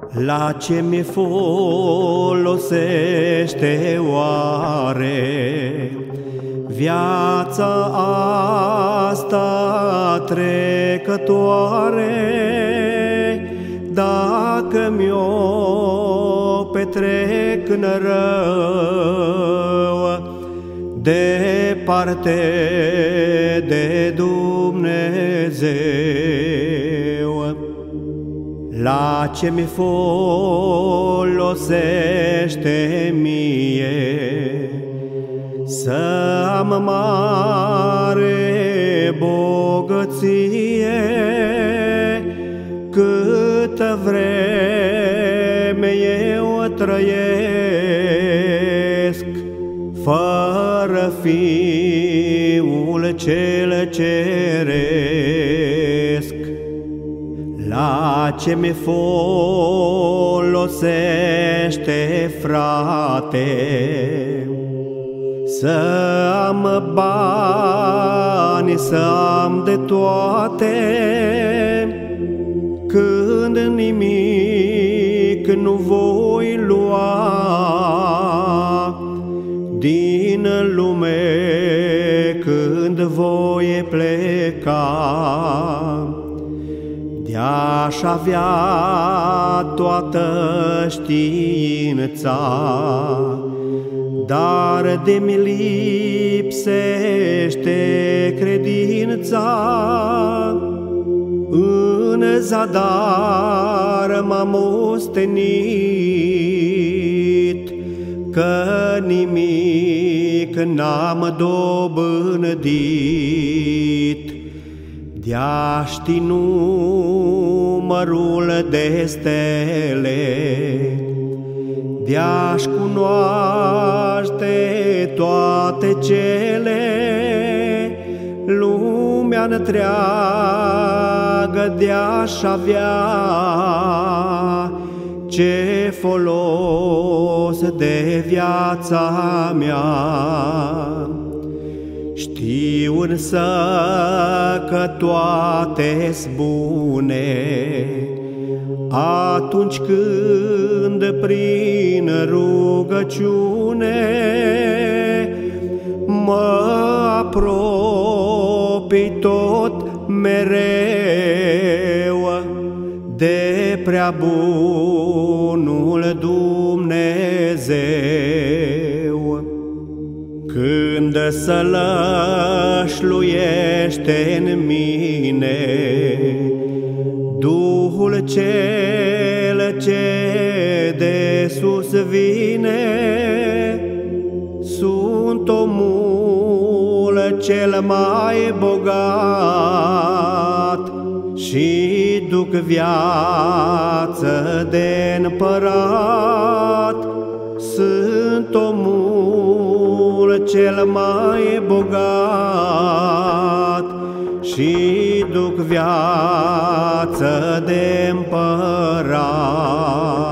La ce mi folosește oare viața asta trecătoare, dacă mi-o petrec în rău, departe de Dumnezeu? La ce mi folosește mie să am mare bogăție, câtă vreme eu trăiesc fără Fiul cel ceresc? La ce mi folosește, frate, să am bani, să am de toate, când nimic nu voi lua din lume când voi pleca? De-aș avea toată știința, dar de-mi lipsește credința, în zadar m-am ostenit, că nimic n-am dobândit. De-aș ști numărul de stele, de-aș cunoaște toate cele, lumea întreagă de-aș avea, ce folos de viața mea? Știu însă că toate-s bune atunci când prin rugăciune mă apropii tot mereu de prea bunul Dumnezeu. Când sălășluiește în mine Duhul cel ce de sus vine, sunt omul cel mai bogat și duc viață de împărat. Sunt omul cel mai bogat și duc viață de împărat.